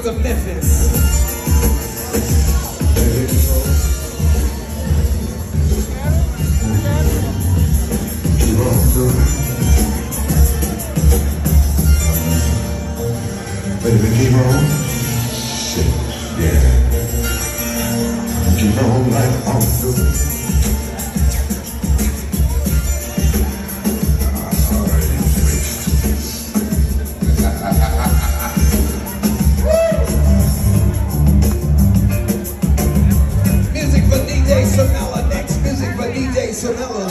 Records of Memphis. Baby, keep on. Shit, yeah. Keep on like awesome. Music for DJ Sonella. Next music for DJ Sonella.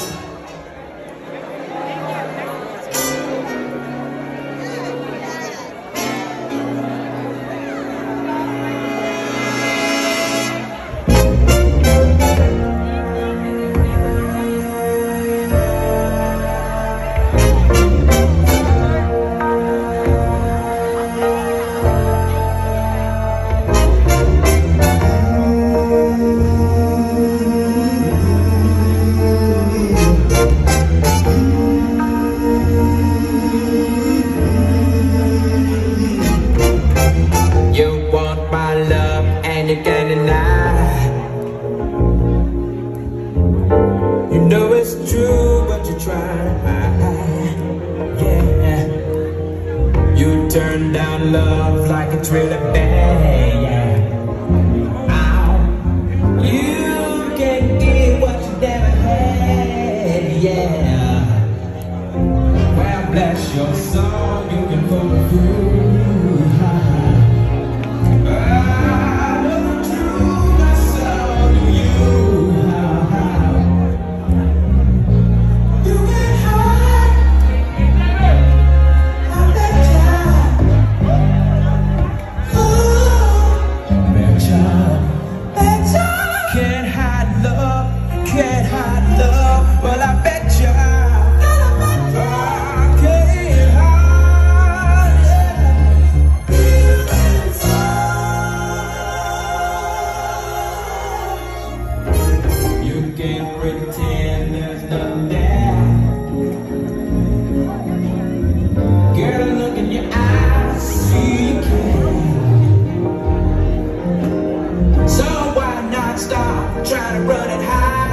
You can't deny. You know it's true, but you try to hide. Yeah, you turn down love like it's really bad. Yeah, you can't get what you never had. Yeah, well, bless your soul, you can pull through. Can't hide love, well I bet you I can't hide it. You can't pretend there's nothing there. Girl, look in your eyes, see you can. So why not stop trying to run it high?